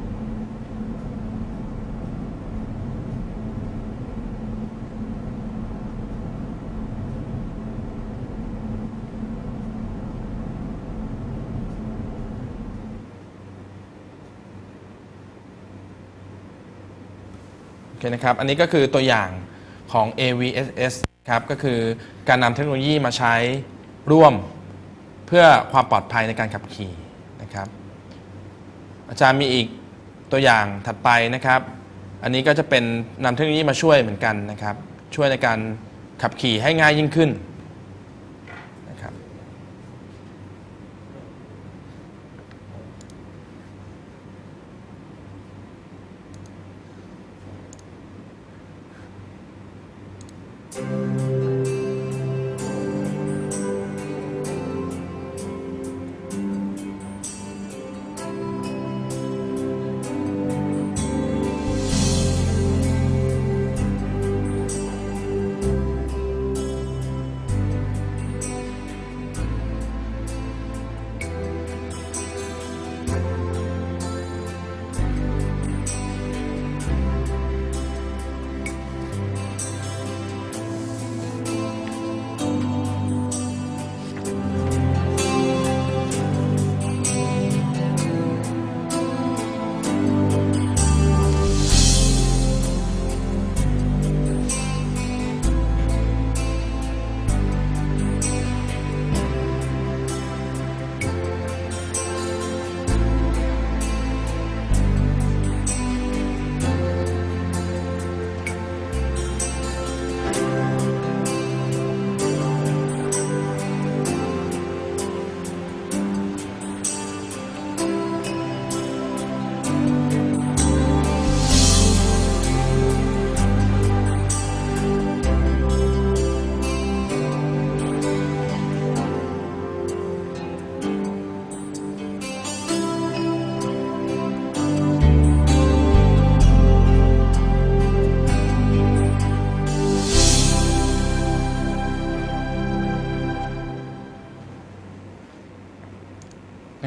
โอเคนะครับอันนี้ก็คือตัวอย่างของ AVSS ครับก็คือการนำเทคโนโลยีมาใช้ร่วมเพื่อความปลอดภัยในการขับขี่นะครับอาจารย์มีอีกตัวอย่างถัดไปนะครับอันนี้ก็จะเป็นนำเทคโนโลยีมาช่วยเหมือนกันนะครับช่วยในการขับขี่ให้ง่ายยิ่งขึ้นนะครับ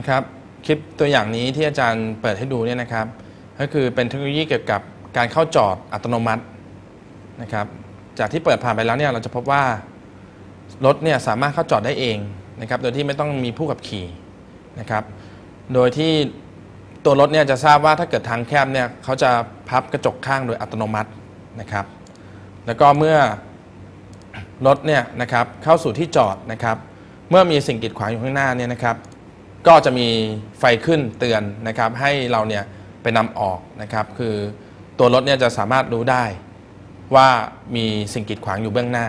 ครับคลิปตัวอย่างนี้ที่อาจารย์เปิดให้ดูเนี่ยนะครับก็คือเป็นเทคโนโลยีเกี่ยวกับการเข้าจอดอัตโนมัตินะครับจากที่เปิดผ่านไปแล้วเนี่ยเราจะพบว่ารถเนี่ยสามารถเข้าจอดได้เองนะครับโดยที่ไม่ต้องมีผู้ขับขี่นะครับโดยที่ตัวรถเนี่ยจะทราบว่าถ้าเกิดทางแคบเนี่ยเขาจะพับกระจกข้างโดยอัตโนมัตินะครับแล้วก็เมื่อรถเนี่ยนะครับเข้าสู่ที่จอดนะครับเมื่อมีสิ่งกีดขวางอยู่ข้างหน้าเนี่ยนะครับก็จะมีไฟขึ้นเตือนนะครับให้เราเนี่ยไปนำออกนะครับคือตัวรถเนี่ยจะสามารถรู้ได้ว่ามีสิ่งกีดขวางอยู่เบื้องหน้า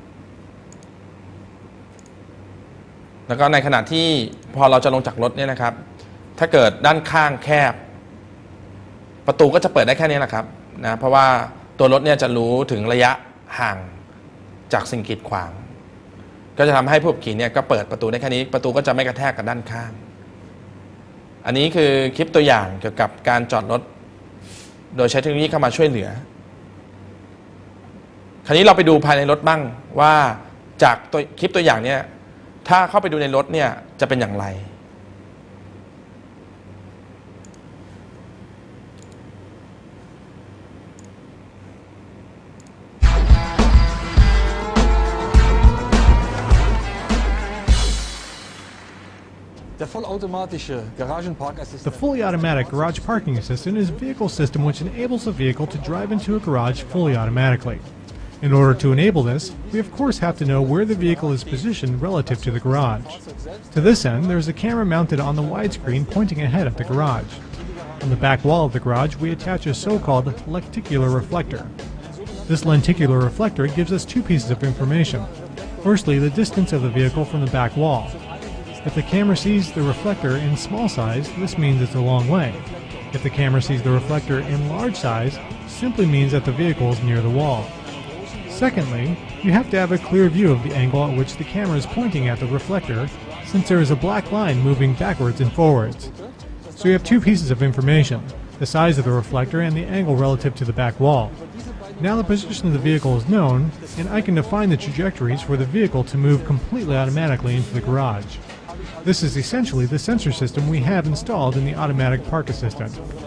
แล้วก็ในขณะที่พอเราจะลงจากรถเนี่ยนะครับถ้าเกิดด้านข้างแคบประตูก็จะเปิดได้แค่นี้แหละครับนะเพราะว่าตัวรถเนี่ยจะรู้ถึงระยะห่างจากสิ่งกีดขวางก็จะทำให้ผู้ขับขี่เนี่ยก็เปิดประตูได้แค่นี้ประตูก็จะไม่กระแทกกับด้านข้างอันนี้คือคลิปตัวอย่างเกี่ยวกับการจอดรถโดยใช้เทคโนโลยีเข้ามาช่วยเหลือคราวนี้เราไปดูภายในรถบ้างว่าจากตัวคลิปตัวอย่างเนี่ยถ้าเข้าไปดูในรถเนี่ยจะเป็นอย่างไร The fully automatic garage parking assistant is a vehicle system which enables a vehicle to drive into a garage fully automatically. In order to enable this, we of course have to know where the vehicle is positioned relative to the garage. To this end, there is a camera mounted on the widescreen pointing ahead at the garage. On the back wall of the garage, we attach a so-called lenticular reflector. This lenticular reflector gives us two pieces of information. Firstly, the distance of the vehicle from the back wall. If the camera sees the reflector in small size, this means it's a long way. If the camera sees the reflector in large size, simply means that the vehicle is near the wall. Secondly, you have to have a clear view of the angle at which the camera is pointing at the reflector, since there is a black line moving backwards and forwards. So you have two pieces of information, the size of the reflector and the angle relative to the back wall. Now the position of the vehicle is known, and I can define the trajectories for the vehicle to move completely automatically into the garage. This is essentially the sensor system we have installed in the automatic park assistant.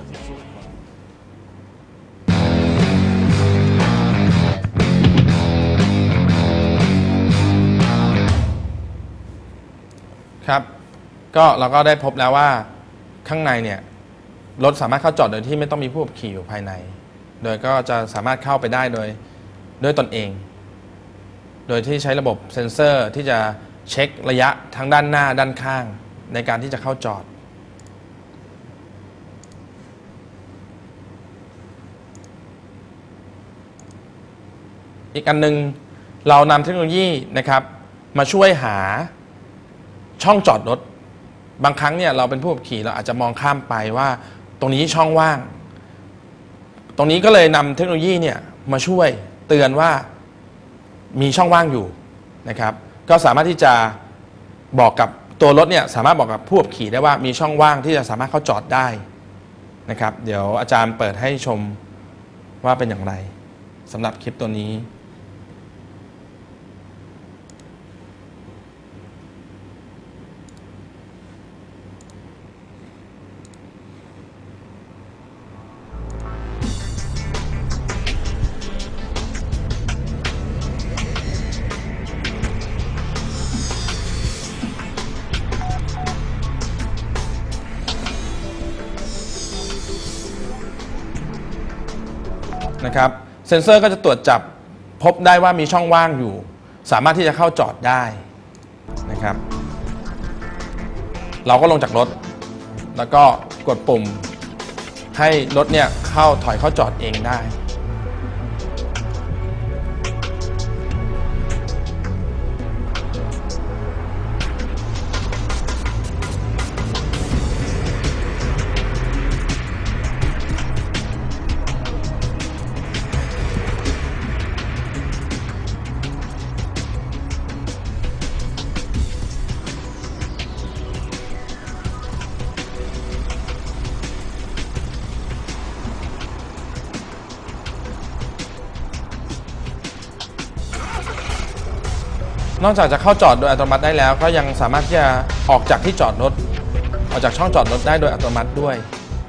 ครับก็เราก็ได้พบแล้วว่าข้างในเนี่ยรถสามารถเข้าจอดโดยที่ไม่ต้องมีผู้ขับขี่อยู่ภายในโดยก็จะสามารถเข้าไปได้ด้วยตนเองโดยที่ใช้ระบบเซ็นเซอร์ที่จะเช็คระยะทั้งด้านหน้าด้านข้างในการที่จะเข้าจอดอีกอันนึงเรานำเทคโนโลยีนะครับมาช่วยหาช่องจอดรถบางครั้งเนี่ยเราเป็นผู้ขับขี่เราอาจจะมองข้ามไปว่าตรงนี้ช่องว่างตรงนี้ก็เลยนำเทคโนโลยีเนี่ยมาช่วยเตือนว่ามีช่องว่างอยู่นะครับก็สามารถที่จะบอกกับตัวรถเนี่ยสามารถบอกกับผู้ขับขี่ได้ว่ามีช่องว่างที่จะสามารถเข้าจอดได้นะครับเดี๋ยวอาจารย์เปิดให้ชมว่าเป็นอย่างไรสำหรับคลิปตัวนี้นะครับเซ็นเซอร์ก็จะตรวจจับพบได้ว่ามีช่องว่างอยู่สามารถที่จะเข้าจอดได้นะครับเราก็ลงจากรถแล้วก็กดปุ่มให้รถเนี่ยถอยเข้าจอดเองได้ นอกจากจะเข้าจอดโดยอัตโนมัติได้แล้วก็ยังสามารถที่จะออกจากที่จอดรถอกจากช่องจอดรถได้โดยอัตโนมัติด้วย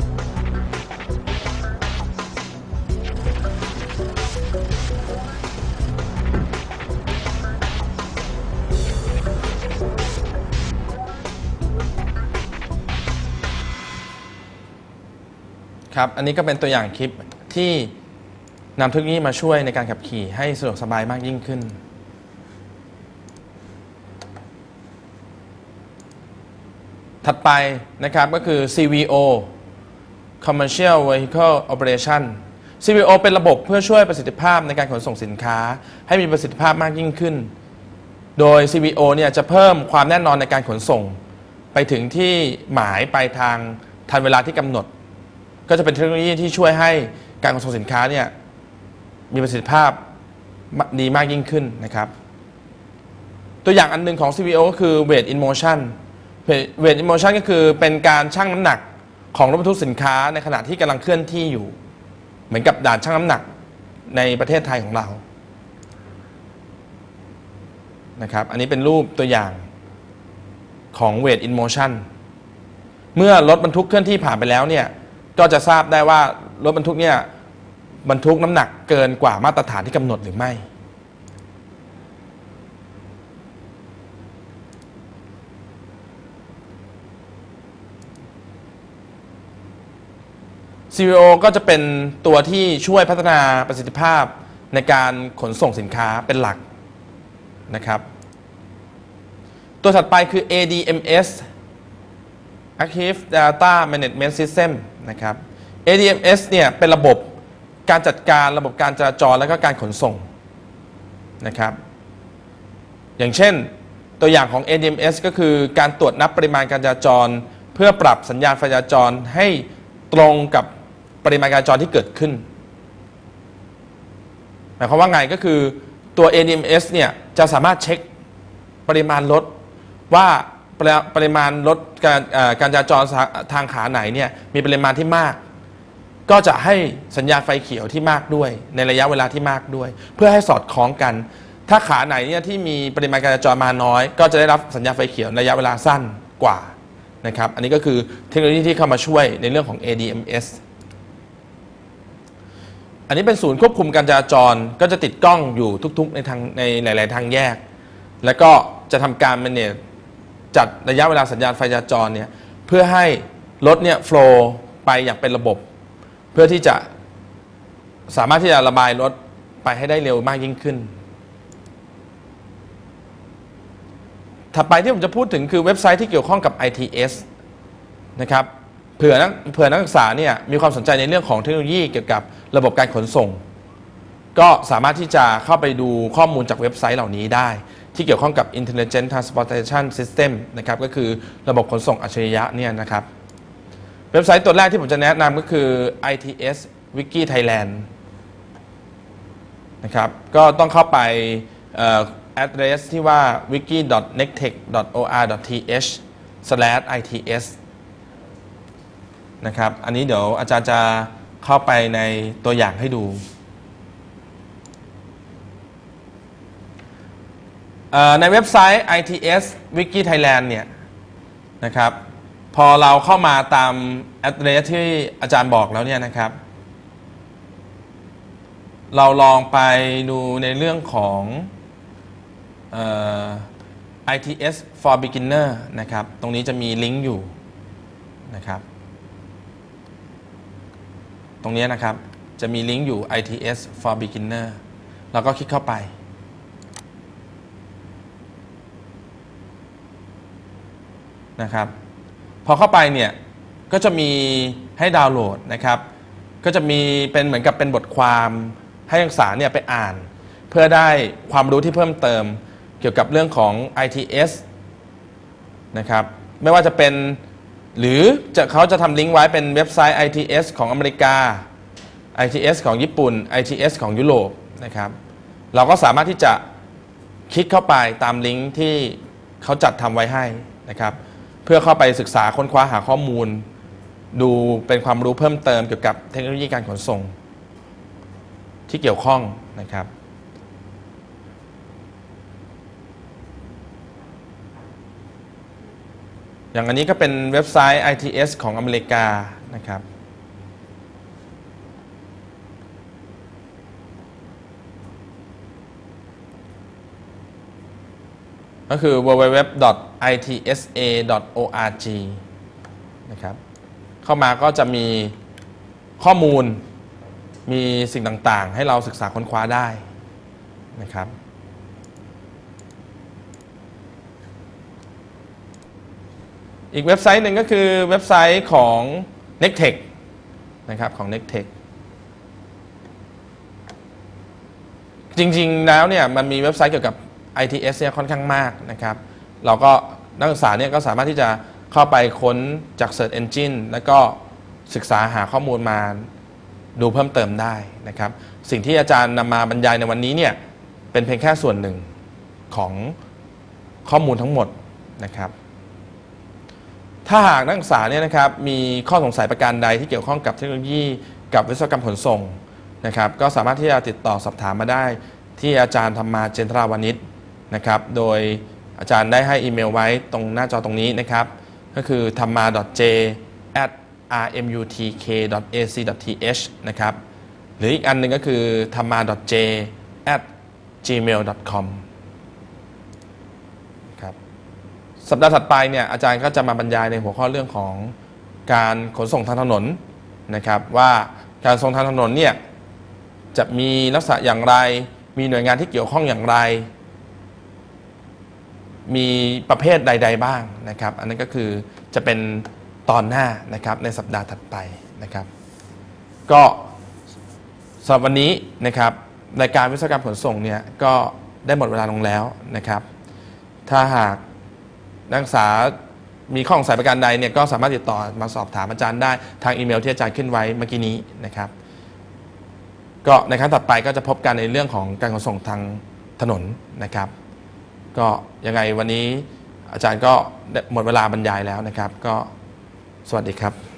ครับอันนี้ก็เป็นตัวอย่างคลิปที่นำเทคโนโลยีมาช่วยในการขับขี่ให้สะดวกสบายมากยิ่งขึ้นถัดไปนะครับก็คือ CVO Commercial Vehicle Operation CVO เป็นระบบเพื่อช่วยประสิทธิภาพในการขนส่งสินค้าให้มีประสิทธิภาพมากยิ่งขึ้นโดย CVO เนี่ยจะเพิ่มความแน่นอนในการขนส่งไปถึงที่หมายปลายทางทันเวลาที่กำหนดก็จะเป็นเทคโนโลยีที่ช่วยให้การขนส่งสินค้าเนี่ยมีประสิทธิภาพดีมากยิ่งขึ้นนะครับตัวอย่างอันนึงของ CVO ก็คือ Weight in Motion Weight in Motion ก็คือเป็นการชั่งน้ำหนักของรถบรรทุกสินค้าในขณะที่กำลังเคลื่อนที่อยู่เหมือนกับด่านชั่งน้ำหนักในประเทศไทยของเรานะครับอันนี้เป็นรูปตัวอย่างของ Weight in Motion เมื่อรถบรรทุกเคลื่อนที่ผ่านไปแล้วเนี่ยก็จะทราบได้ว่ารถบรรทุกเนี่ยบรรทุกน้ำหนักเกินกว่ามาตรฐานที่กำหนดหรือไม่CVO ก็จะเป็นตัวที่ช่วยพัฒนาประสิทธิภาพในการขนส่งสินค้าเป็นหลักนะครับตัวถัดไปคือ ADMS Active Data Management System นะครับ ADMS เนี่ยเป็นระบบการจัดการระบบการจราจรและก็การขนส่งนะครับอย่างเช่นตัวอย่างของ ADMS ก็คือการตรวจนับปริมาณการจราจรเพื่อปรับสัญญาณไฟจราจรให้ตรงกับปริมาณการจราจรที่เกิดขึ้นหมายความว่าไงก็คือตัว ADMS เนี่ยจะสามารถเช็คปริมาณรถว่าปริมาณรถการจราจรทางขาไหนเนี่ยมีปริมาณที่มากก็จะให้สัญญาณไฟเขียวที่มากด้วยในระยะเวลาที่มากด้วยเพื่อให้สอดคล้องกันถ้าขาไหนเนี่ยที่มีปริมาณการจราจรมาน้อยก็จะได้รับสัญญาณไฟเขียวในระยะเวลาสั้นกว่านะครับอันนี้ก็คือเทคโนโลยีที่เข้ามาช่วยในเรื่องของ ADMS อันนี้เป็นศูนย์ควบคุมการจราจรก็จะติดกล้องอยู่ทุกๆในหลายๆทางแยกแล้วก็จะทำการ manage จัดระยะเวลาสัญญาณไฟจราจรเนี่ยเพื่อให้รถเนี่ยโฟลว์ไปอย่างเป็นระบบเพื่อที่จะสามารถที่จะระบายรถไปให้ได้เร็วมากยิ่งขึ้นถัดไปที่ผมจะพูดถึงคือเว็บไซต์ที่เกี่ยวข้องกับ ITS นะครับเผื่อนักศึกษาเนี่ยมีความสนใจในเรื่องของเทคโนโลยีเกี่ยวกับระบบการขนส่งก็สามารถที่จะเข้าไปดูข้อมูลจากเว็บไซต์เหล่านี้ได้ที่เกี่ยวข้องกับ Intelligent Transportation System นะครับก็คือระบบขนส่งอัจฉริยะเนี่ยนะครับเว็บไซต์ตัวแรกที่ผมจะแนะนำก็คือ ITS Wiki Thailand นะครับก็ต้องเข้าไป address ที่ว่า wiki.nectech.or.th/its นะครับอันนี้เดี๋ยวอาจารย์จะเข้าไปในตัวอย่างให้ดูในเว็บไซต์ ITS Wiki Thailand เนี่ยนะครับพอเราเข้ามาตาม address ที่อาจารย์บอกแล้วเนี่ยนะครับเราลองไปดูในเรื่องของITS for Beginner นะครับตรงนี้จะมีลิงก์อยู่นะครับตรงนี้นะครับจะมีลิงก์อยู่ ITS for Beginner เราก็คลิกเข้าไปนะครับพอเข้าไปเนี่ยก็จะมีให้ดาวน์โหลดนะครับก็จะมีเป็นเหมือนกับเป็นบทความให้นักศึกษาเนี่ยไปอ่านเพื่อได้ความรู้ที่เพิ่มเติมเกี่ยวกับเรื่องของ ITS นะครับไม่ว่าจะเป็นหรือเขาจะทำลิงก์ไว้เป็นเว็บไซต์ ITS ของอเมริกา ITS ของญี่ปุ่น ITS ของยุโรปนะครับเราก็สามารถที่จะคลิกเข้าไปตามลิงก์ที่เขาจัดทำไว้ให้นะครับเพื่อเข้าไปศึกษาค้นคว้าหาข้อมูลดูเป็นความรู้เพิ่มเติมเกี่ยวกับเทคโนโลยีการขนส่งที่เกี่ยวข้องนะครับอย่างอันนี้ก็เป็นเว็บไซต์ ITS ของอเมริกานะครับก็คือ www.itsa.org นะครับเข้ามาก็จะมีข้อมูลมีสิ่งต่างๆให้เราศึกษาค้นคว้าได้นะครับอีกเว็บไซต์หนึ่งก็คือเว็บไซต์ของ Nectech นะครับของ Nectech จริงๆแล้วเนี่ยมันมีเว็บไซต์เกี่ยวกับ ITS เนี่ยค่อนข้างมากนะครับเราก็นักศึกษาเนี่ยก็สามารถที่จะเข้าไปค้นจาก Search Engine แล้วก็ศึกษาหาข้อมูลมาดูเพิ่มเติมได้นะครับสิ่งที่อาจารย์นำมาบรรยายในวันนี้เนี่ยเป็นเพียงแค่ส่วนหนึ่งของข้อมูลทั้งหมดนะครับถ้าหากนักศึกษาเนี่ยนะครับมีข้อสงสัยประการใดที่เกี่ยวข้องกับเทคโนโลยีกับวิศวกรรมขนส่งนะครับก็สามารถที่จะติดต่อสอบถามมาได้ที่อาจารย์ธรรมาเจนทราวานิชนะครับโดยอาจารย์ได้ให้อีเมลไว้ตรงหน้าจอตรงนี้นะครับก็คือ thamma.j@rmutk.ac.th นะครับหรืออีกอันหนึ่งก็คือ thamma.j@gmail.com ครับสัปดาห์ถัดไปเนี่ยอาจารย์ก็จะมาบรรยายในหัวข้อเรื่องของการขนส่งทางถนนนะครับว่าการขนส่งทางถนนเนี่ยจะมีลักษณะอย่างไรมีหน่วยงานที่เกี่ยวข้องอย่างไรมีประเภทใดๆบ้างนะครับอันนั้นก็คือจะเป็นตอนหน้านะครับในสัปดาห์ถัดไปนะครับก็สำหรับวันนี้นะครับรายการวิศวกรรมขนส่งเนี่ยก็ได้หมดเวลาลงแล้วนะครับถ้าหากนักศึกษามีข้อสงสัยประการใดเนี่ยก็สามารถติดต่อมาสอบถามอาจารย์ได้ทางอีเมลที่อาจารย์ขึ้นไว้เมื่อกี้นี้นะครับก็ในครั้งต่อไปก็จะพบกันในเรื่องของการขนส่งทางถนนนะครับก็ยังไงวันนี้อาจารย์ก็หมดเวลาบรรยายแล้วนะครับก็สวัสดีครับ